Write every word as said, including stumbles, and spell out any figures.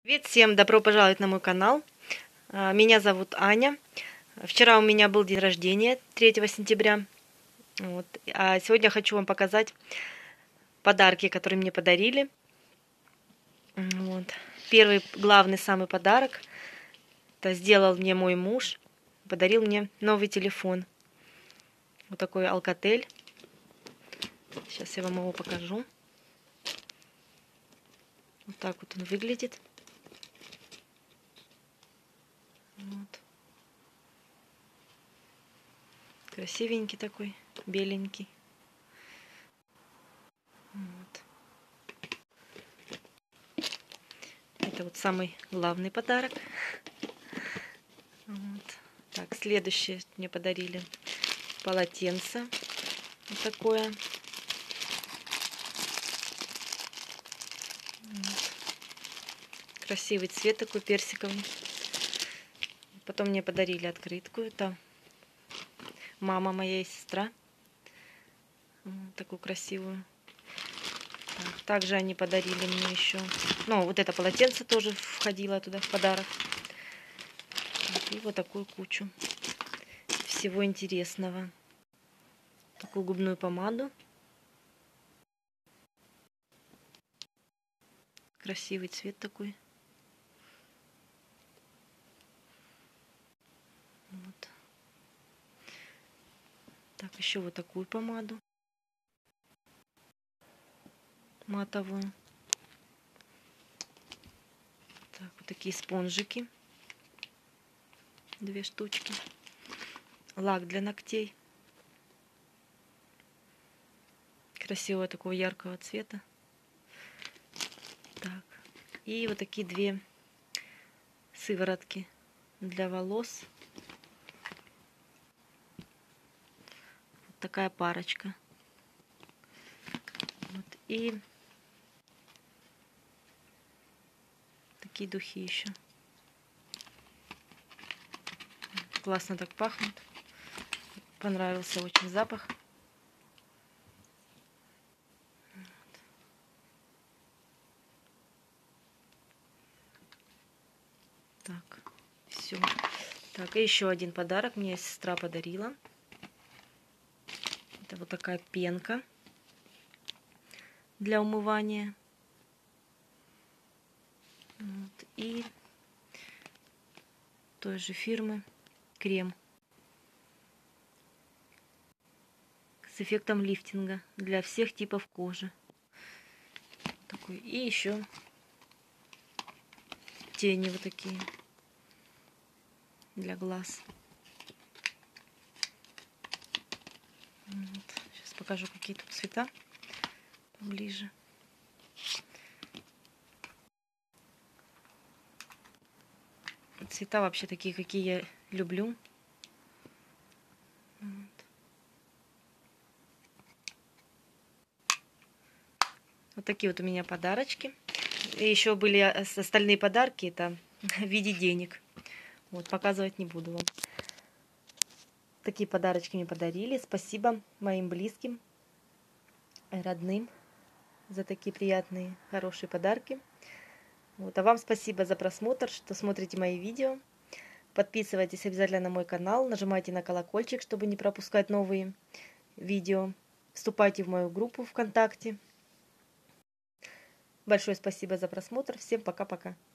Привет всем, добро пожаловать на мой канал. Меня зовут Аня. Вчера у меня был день рождения, третьего сентября. Вот. А сегодня хочу вам показать подарки, которые мне подарили. Вот. Первый, главный, самый подарок, это сделал мне мой муж. Подарил мне новый телефон. Вот такой Alcatel. Сейчас я вам его покажу. Вот так вот он выглядит. Вот. Красивенький такой, беленький. Вот. Это вот самый главный подарок. Вот. Так, следующее мне подарили полотенце. Вот такое. Вот. Красивый цвет такой персиковый. Потом мне подарили открытку. Это мама моя и сестра. Вот такую красивую. Так, также они подарили мне еще. Ну, вот это полотенце тоже входило туда в подарок. И вот такую кучу всего интересного. Такую губную помаду. Красивый цвет такой. Вот. Так, еще вот такую помаду. Матовую. Так, вот такие спонжики. Две штучки. Лак для ногтей. Красивого такого яркого цвета. Так. И вот такие две сыворотки для волос. Вот такая парочка. Вот. И такие духи еще. Классно так пахнут. Понравился очень запах. Вот. Так, все. Так, и еще один подарок мне сестра подарила. Это вот такая пенка для умывания. Вот. И той же фирмы крем с эффектом лифтинга для всех типов кожи. Такой. И еще тени вот такие для глаз. Вот. Сейчас покажу, какие тут цвета поближе. Цвета вообще такие, какие я люблю. Вот. Вот такие вот у меня подарочки. И еще были остальные подарки, это в виде денег. Вот, показывать не буду вам. Такие подарочки мне подарили. Спасибо моим близким, родным за такие приятные, хорошие подарки. Вот. А вам спасибо за просмотр, что смотрите мои видео. Подписывайтесь обязательно на мой канал, нажимайте на колокольчик, чтобы не пропускать новые видео. Вступайте в мою группу ВКонтакте. Большое спасибо за просмотр. Всем пока-пока.